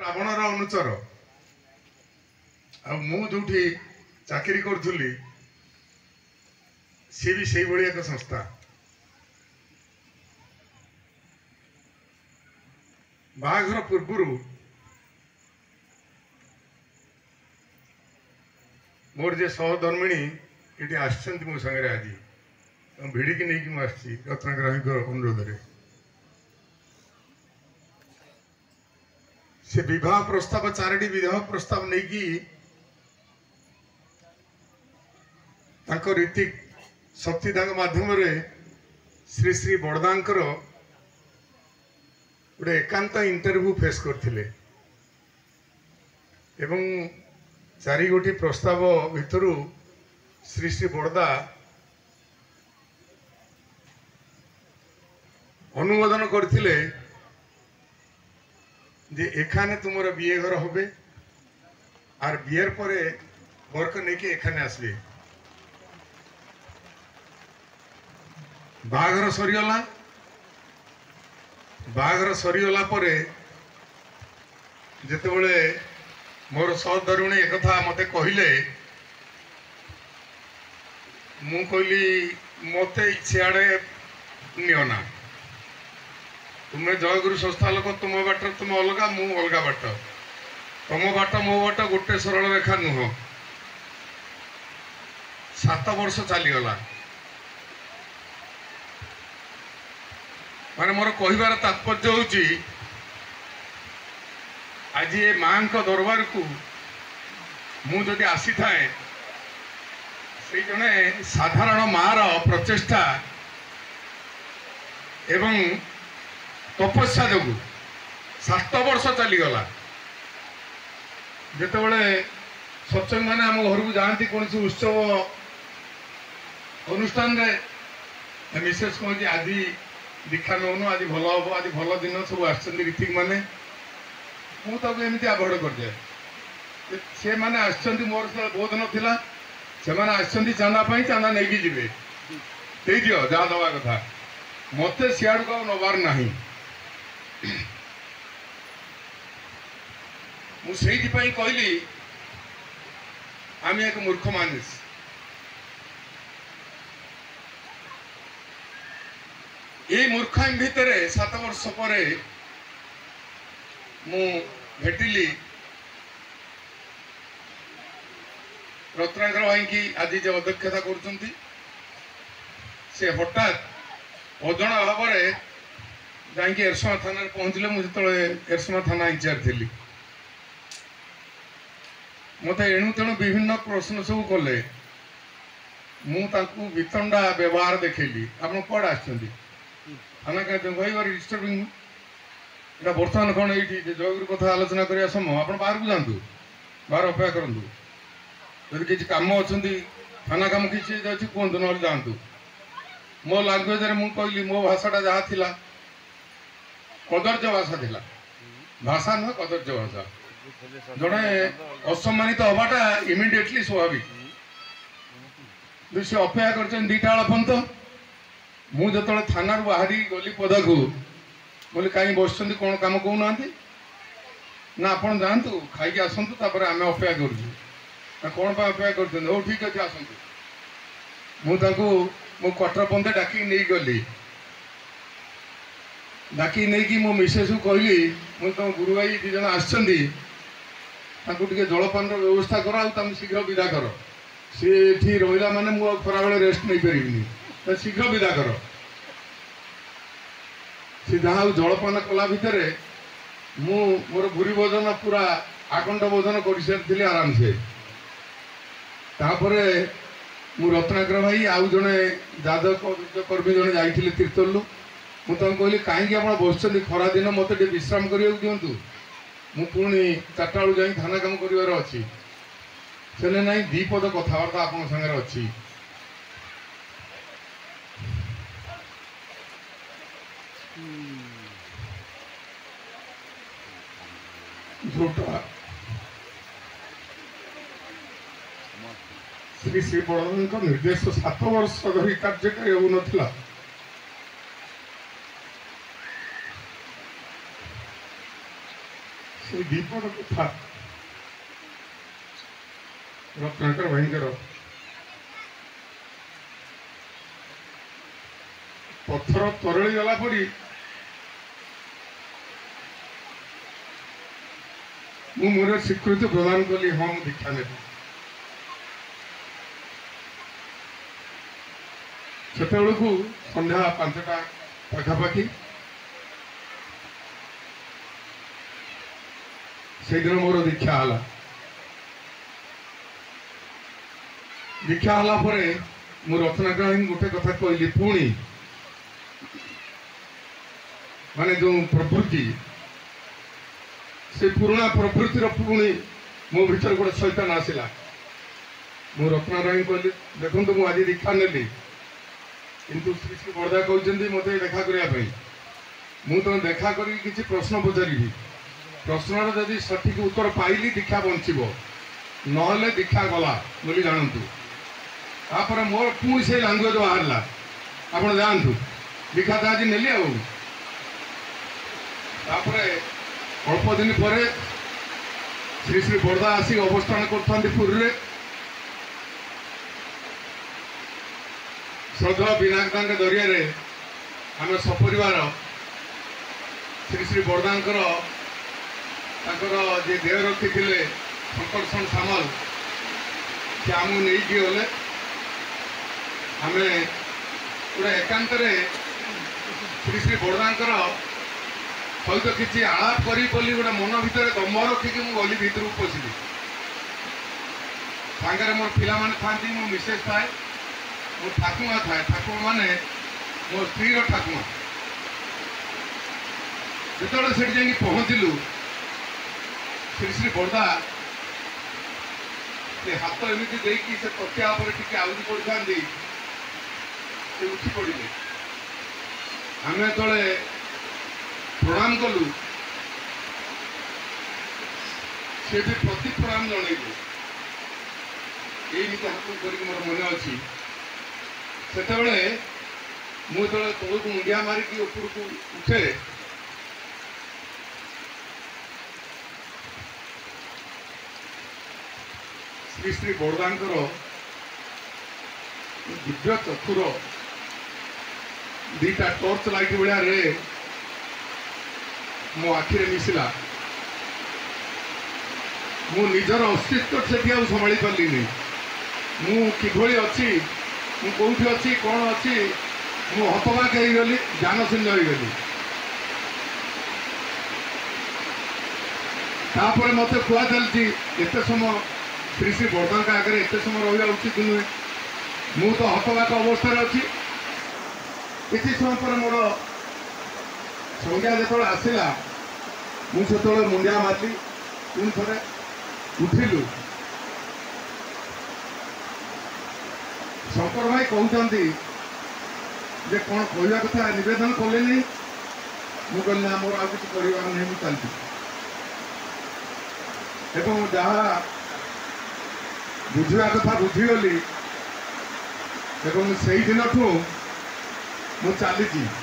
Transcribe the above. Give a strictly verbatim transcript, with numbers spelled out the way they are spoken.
ରାବଣର ଅନୁଚର ଆଉ ମୁଁ ଯୋଉଠି ଚାକିରି କରୁଥିଲି सी भी से भाई एक संस्था बाघर पूर्व मोर जे सहधर्मिणी ये आसछंती मो संगे आज भिड़िकी नहीं मुझे रत्नाग्रही अनुरोध रे से विवाह प्रस्ताव चारोटी विवाह प्रस्ताव नहीं कि रीति शक्ति माध्यम श्री श्री बड़दांकर गोटे एकांत इंटरव्यू फेस करथिले एवं चारि गोटी प्रस्ताव भितर श्री श्री बड़दा अनुमोदन करथिले जे एखाने तुमर बीए घर होबे आर बीएर परे वर्क नेके एखाने आसबे बाघर सरीगला बाघर सरीगला परे जेतेबेले मोर सहधर्मिणी एक कथा मते कहिले मु कहली मते सियाड़े नियना तुम्हें जयगुरु संस्था लोक तुम बाट तुम अलग मु अलग बाट तुम बाट मो बाट गोटे सरल रेखा नुह सात वर्ष चलीगला माने मोर कहबार तात्पर्य होची आज ये मां को दरबार को मु जदि आसी थाए से जने साधारण मार प्रचेष्टा एवं तपस्या जो सात वर्ष चलीगला जिते बड़े सत्संग मैंने आम घर को जाती कौन उत्सव अनुष्ठान रे मिसेस कह आज दीक्षा नौन आज भल हम आज भल दिन सब आर्थिक मैंने मुझे आभोड कर दिए से मैंने आसछंती मोर बोध नाला से मैंने आसछंती चांदा पाई चांदा नहीं जी दे दियो जहाँ दवा कथा मत सियाड़ को नबार नहीं मुझे कहली आम एक मूर्ख मानुष ये मूर्खाई भितर सात वर्ष पर भेटिली रत्नाकर भाई की आज जो अध्यक्षता कर से हठात अजणा भाव में जाकि एरसमा थाना पहुँचले मुझे एरसमा थाना इंचार्ज थी मत एणु तेणु विभिन्न प्रश्न सब कले मुझे वितंडा व्यवहार देखली आप कौन आसछंती थाना भाई डिस्टर्बिंग এটা বর্তমান কোন এইটি যে জয়গুরু কথা আলোচনা করিয়া সময় আপন বাহারକୁ যাଆନ୍ତୁ বাহার অপেক্ষা କରନ୍ତୁ যদি কিছু কাম অଛନ୍ତି থানা কাম কিছু ଅଛି କୁହନ୍ତୁ ନହେଲେ ଯାଆନ୍ତୁ ମୋ ଲାଙ୍ଗୁଏଜରେ ମୁଁ କହିଲି ମୋ ଭାଷାଟା ଯାହା ଥିଲା କଦର୍ଯ୍ୟ ଭାଷା ଥିଲା ଭାଷା ନୁହେଁ କଦର୍ଯ୍ୟ ଭାଷା ଜଣେ ଅସମ୍ମାନିତ ହବାଟା ଇମିଡିଏଟଲି ସ୍ୱାଭାବିକ ସେ ଅପେକ୍ଷା କରିଛନ୍ତି ଦୁଇଟା ବେଳ ପର୍ଯ୍ୟନ୍ତ ମୁଁ ଯେତେବେଳେ ଥାନାରୁ ବାହାରି ଗଲି ପଦାକୁ बोले कहीं बस कौन कम कहना ना आप जातु खाई आसतु आम अपेक्षा कर कौन अपेक्षा कर हो ठीक अच्छे आसतु मुझे मो क्वार्टर पंते डाक नहीं गली डाक नहीं मो मिसेस को कहली मुझे तुम गुरु भाई दी जन आसछंती जलपान व्यवस्था कर शीघ्र विदा कर सी रहा माने मु खरा बेले रेस्ट नहीं पारि शीघ्र विदा कर से जहाँ जलपान कला भितर मु मोर भूरी भोजन पूरा आकंठ भोजन कर सारी आराम से तापरे मु रत्नाकर भाई आउ जड़े जादव कर्मी जड़े जाइए तीर्थलु मुझे कहली कहीं आप बस खरा दिन मत विश्राम करने दिंतु मुझे चार्टा बेलू जा थाना काम कर अच्छी से ना दीपद कथबार्ता आप सागर अच्छी जोटा श्री श्री बड़दान निर्देश सात वर्ष धरी कार्यकारी हो नाला से दीपक कथा रत्नाकर भाईकर पत्थर तरली गला पड़ी मु मोर स्वीकृति प्रदान कली हाँ मुझे दीक्षा ने को संध्या पांचटा पाखापाखि से दिन मोर दीक्षा है दीक्षा है मु रत्नाकर गोटे कथा कहली पुणी माने जो प्रवृत्ति से पुराना प्रवृत्तिर पुणी मो भीतर गोटे शैतान आसला मु रत्नाकर कहली देखो तो मुझे दीक्षा नेली किंतु श्री श्री बड़दा कहते मत देखा करने मुझे देखा कर किसी प्रश्न पचारि प्रश्नर जदि सठिक उत्तर पाइली दीक्षा बंचब ना दीक्षा गला बोली जानतु तापर मोर पुणी से लांगुएज बाहर आप जानतु दीक्षा तो आज नेली आपर अल्प दिन पर श्री श्री बड़दा आसिक अवस्थान कर पुरी श्रद्धा विनायक जरिया आम सपरिवार श्री श्री बड़दांकर जे देह रखी थे शंकरषण सामल से आम नहीं गले आम गोटे एकांत श्री श्री बड़दांकर सहित किसी आलाप करी गोटे मन भितर दम रखिक गली भितर पशिली सांगे मोर पिला था मो मिसेस थाए मो ठाकुआ थाए ठाकुआ माने मो स्त्री ठाकुआ जो से जाकि पहुँचलु श्री श्री बड़दा से हाथ एमती देखी से तकिया टी आउरी पड़ था उठी पड़े आम जो प्रणाम कलु से भी प्रति प्रणाम जनइलु यही हाथ कर मोर मन अच्छी से मुझे तौक मुंडिया मारिकी ऊपर को उठे श्री श्री बड़दांकर दिव्य चक्षुर दीटा टॉर्च लाइट भाया रे मो आखिरे मिसिला मु निजर अस्तित्व से संभाली पार्ली मु किभली अच्छी मु कौटी अच्छी कौन अच्छी मु हतबाक गली जानशून्य हो गली तापर मत कुआ चलती एत समय श्री श्री बड़दा आगे एत समय रहा उचित नुहे मु तो हतबाक अवस्था अच्छी किसी समय पर मोर संज्ञा जो आसला मुझे मुंडिया मारली पुणी थे उठिलु शंकर भाई कहते जे कौन कहवा कथा नवेदन कले मुझे ना मोर आ कि कर नहीं चलती जहाँ बुझा कथा बुझीगली से दिन ठू मु चली